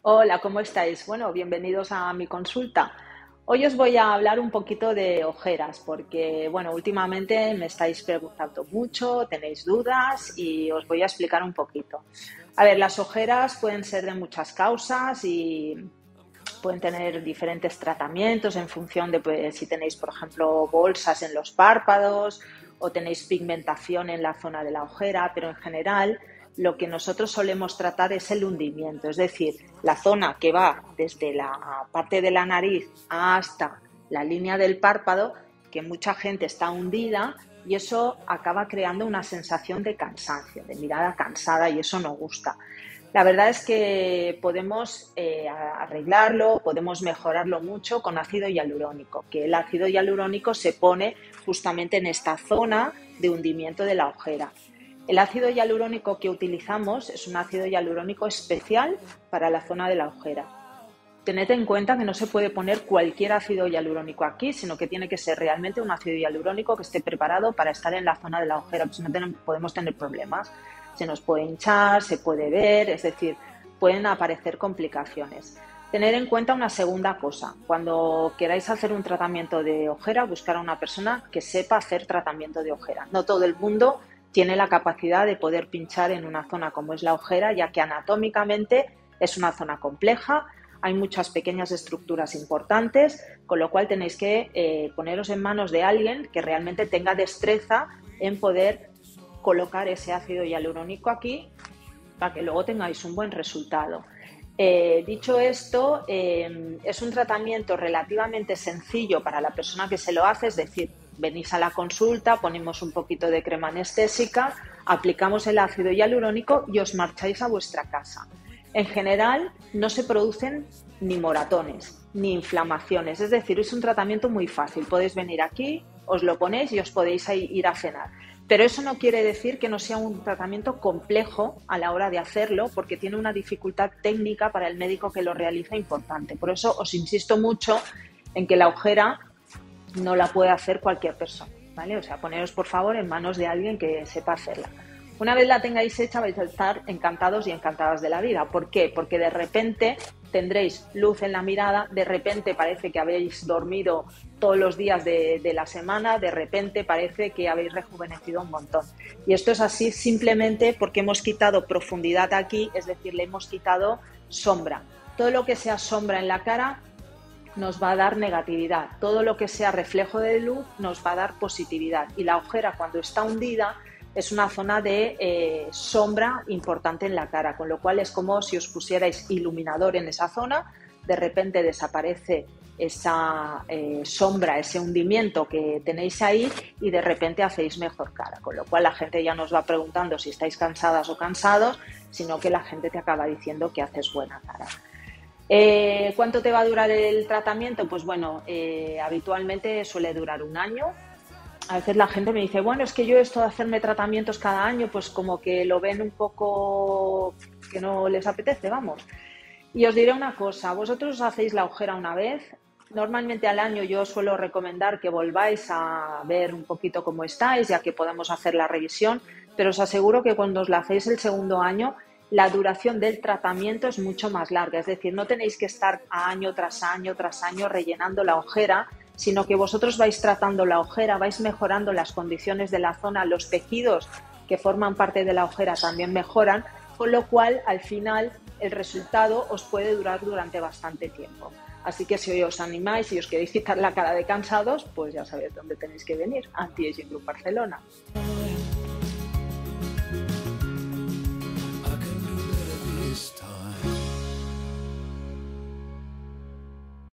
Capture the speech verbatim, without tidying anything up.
Hola, ¿cómo estáis? Bueno, bienvenidos a mi consulta. Hoy os voy a hablar un poquito de ojeras porque, bueno, últimamente me estáis preguntando mucho, tenéis dudas y os voy a explicar un poquito. A ver, las ojeras pueden ser de muchas causas y pueden tener diferentes tratamientos en función de pues, si tenéis, por ejemplo, bolsas en los párpados o tenéis pigmentación en la zona de la ojera, pero en general lo que nosotros solemos tratar es el hundimiento, es decir, la zona que va desde la parte de la nariz hasta la línea del párpado, que mucha gente está hundida y eso acaba creando una sensación de cansancio, de mirada cansada y eso no gusta. La verdad es que podemos eh, arreglarlo, podemos mejorarlo mucho con ácido hialurónico, que el ácido hialurónico se pone justamente en esta zona de hundimiento de la ojera. El ácido hialurónico que utilizamos es un ácido hialurónico especial para la zona de la ojera. Tened en cuenta que no se puede poner cualquier ácido hialurónico aquí, sino que tiene que ser realmente un ácido hialurónico que esté preparado para estar en la zona de la ojera, pues si no tenemos, podemos tener problemas. Se nos puede hinchar, se puede ver, es decir, pueden aparecer complicaciones. Tener en cuenta una segunda cosa, cuando queráis hacer un tratamiento de ojera, buscar a una persona que sepa hacer tratamiento de ojera. No todo el mundo tiene la capacidad de poder pinchar en una zona como es la ojera, ya que anatómicamente es una zona compleja, hay muchas pequeñas estructuras importantes, con lo cual tenéis que eh, poneros en manos de alguien que realmente tenga destreza en poder colocar ese ácido hialurónico aquí para que luego tengáis un buen resultado. Eh, dicho esto, eh, es un tratamiento relativamente sencillo para la persona que se lo hace, es decir, venís a la consulta, ponemos un poquito de crema anestésica, aplicamos el ácido hialurónico y os marcháis a vuestra casa. En general, no se producen ni moratones, ni inflamaciones, es decir, es un tratamiento muy fácil. Podéis venir aquí, os lo ponéis y os podéis ir a cenar. Pero eso no quiere decir que no sea un tratamiento complejo a la hora de hacerlo, porque tiene una dificultad técnica para el médico que lo realiza importante. Por eso os insisto mucho en que la ojera no la puede hacer cualquier persona, ¿vale? O sea, poneros por favor en manos de alguien que sepa hacerla. Una vez la tengáis hecha vais a estar encantados y encantadas de la vida. ¿Por qué? Porque de repente tendréis luz en la mirada, de repente parece que habéis dormido todos los días de, de la semana, de repente parece que habéis rejuvenecido un montón. Y esto es así simplemente porque hemos quitado profundidad aquí, es decir, le hemos quitado sombra. Todo lo que sea sombra en la cara nos va a dar negatividad, todo lo que sea reflejo de luz nos va a dar positividad. Y la ojera, cuando está hundida, es una zona de eh, sombra importante en la cara, con lo cual es como si os pusierais iluminador en esa zona, de repente desaparece esa eh, sombra, ese hundimiento que tenéis ahí y de repente hacéis mejor cara, con lo cual la gente ya nos va preguntando si estáis cansadas o cansados, sino que la gente te acaba diciendo que haces buena cara. Eh, ¿Cuánto te va a durar el tratamiento? Pues bueno, eh, habitualmente suele durar un año. A veces la gente me dice, bueno, es que yo esto de hacerme tratamientos cada año, pues como que lo ven un poco que no les apetece, vamos. Y os diré una cosa, vosotros hacéis la ojera una vez, normalmente al año yo suelo recomendar que volváis a ver un poquito cómo estáis, ya que podemos hacer la revisión, pero os aseguro que cuando os la hacéis el segundo año, la duración del tratamiento es mucho más larga, es decir, no tenéis que estar año tras año tras año rellenando la ojera, sino que vosotros vais tratando la ojera, vais mejorando las condiciones de la zona, los tejidos que forman parte de la ojera también mejoran, con lo cual al final el resultado os puede durar durante bastante tiempo. Así que si hoy os animáis y os queréis quitar la cara de cansados, pues ya sabéis dónde tenéis que venir, Anti-Aging Group Barcelona.